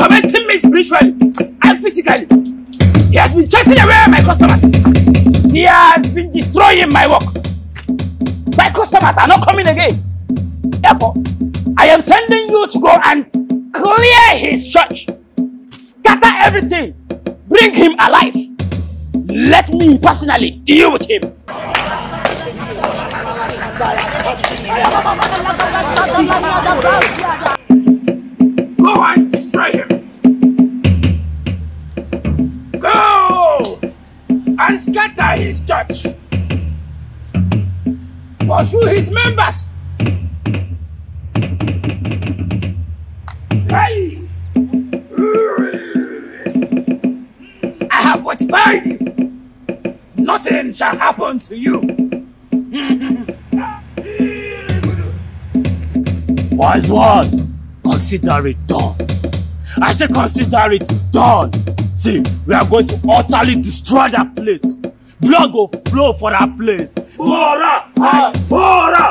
tormenting me spiritually and physically. He has been chasing away my customers. He has been destroying my work. My customers are not coming again. Therefore, I am sending you to go and clear his church. Scatter everything. Bring him alive. Let me personally deal with him. Go and destroy him. Go and scatter his church. Pursue his members. Hey! I have fortified you. Nothing shall happen to you. Wise one, consider it done. I say consider it done. See, we are going to utterly destroy that place. Blood will flow for that place. Bora! Bora!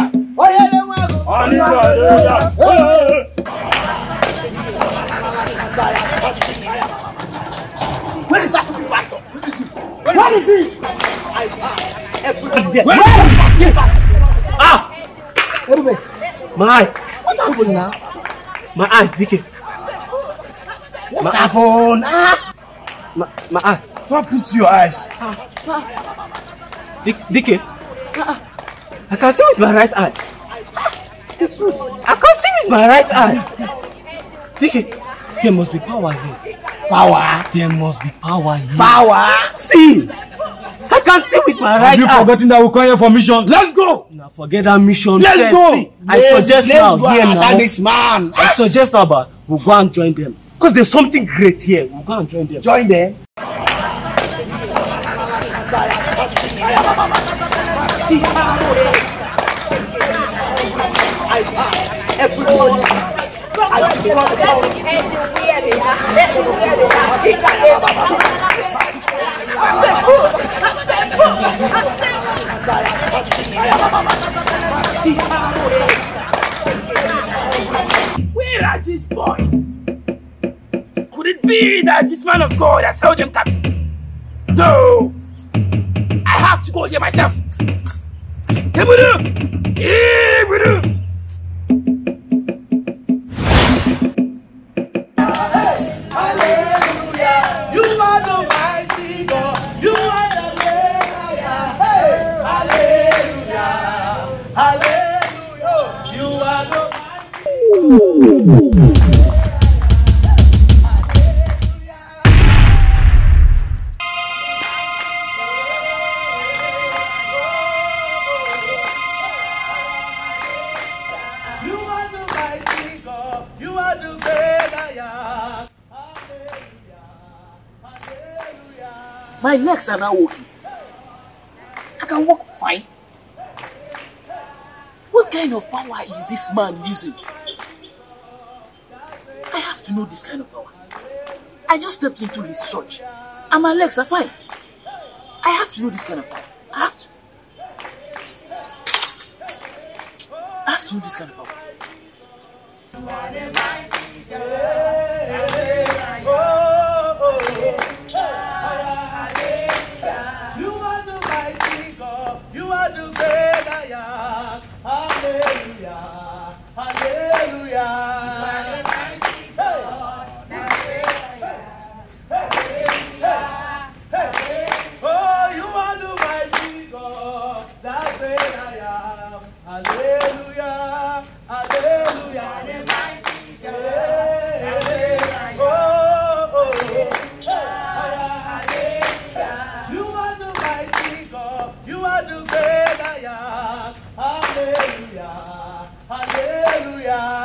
Where is that stupid pastor? Where is he? Where is he? Everybody. My eye. What happened now? My eye, DK. What happened? My eye. What happened to your eyes? DK. I can see with my right eye. It's true. I can see with my right eye. DK, there must be power here. Power? There must be power here. Power? See! I can see with my right eye. Have you forgotten that we come here for mission? Let's go! Now forget that mission. Let's go! See, I suggest now here now. This man. I suggest now, but we'll go and join them. Because there's something great here. We'll go and join them. Join them? Where are these boys? Could it be that this man of God has held them captive? No! I have to go here myself. My legs are now walking. I can walk fine. What kind of power is this man using? I have to know this kind of power. I just stepped into his church and my legs are fine. I have to know this kind of power. I have to. I have to know this kind of power.